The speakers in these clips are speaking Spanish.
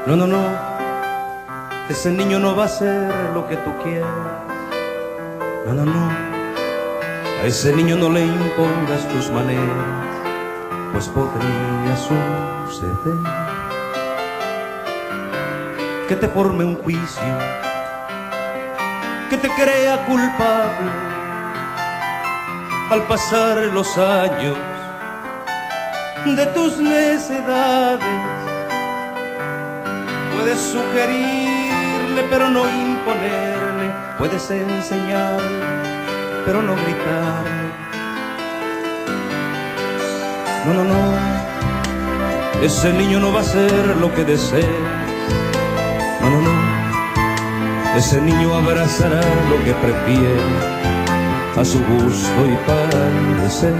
No, no, no, ese niño no va a hacer lo que tú quieres. No, no, no, a ese niño no le impongas tus maneras, pues podría suceder que te forme un juicio, que te crea culpable al pasar los años de tus necedades. Puedes sugerirle pero no imponerle, puedes enseñarle pero no gritarle. No, no, no, ese niño no va a hacer lo que desees. No, no, no, ese niño abrazará lo que prefiere a su gusto y parecer.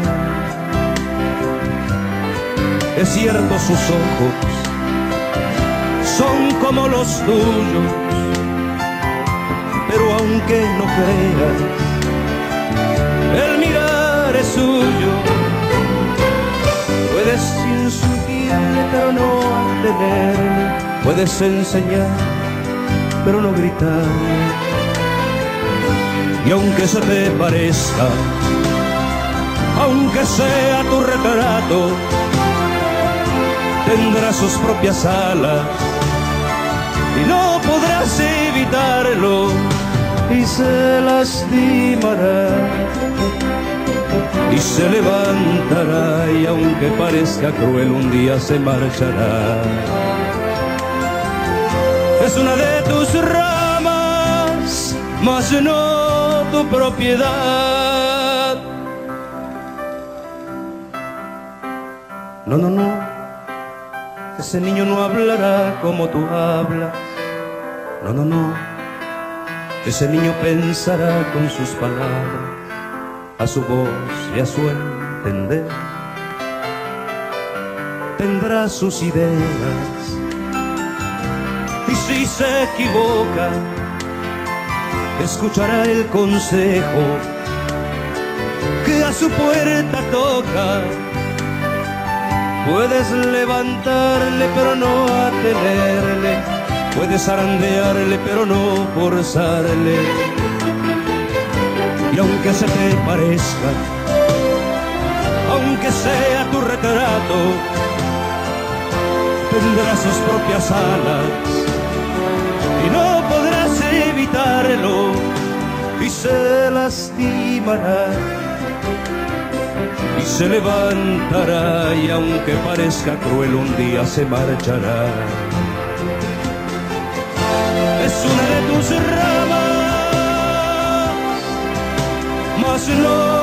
Es cierto, sus ojos son como los tuyos, pero aunque no creas, el mirar es suyo. Puedes insultarle pero no atenerle, puedes enseñar pero no gritarle. Y aunque se te parezca, aunque sea tu retrato, tendrá sus propias alas y no podrás evitarlo, y se lastimará y se levantará, y aunque parezca cruel un día se marchará. Es una de tus ramas, mas no tu propiedad. No, no, no, ese niño no hablará como tú hablas. No, no, no, ese niño pensará con sus palabras, a su voz y a su entender. Tendrá sus ideas, y si se equivoca, escuchará el consejo que a su puerta toca. Puedes levantarle pero no atenerle, puedes zarandearle pero no forzarle. Y aunque se te parezca, aunque sea tu retrato, tendrá sus propias alas y no podrás evitarlo, y se lastimará y se levantará, y aunque parezca cruel un día se marchará. Es una de tus ramas, mas no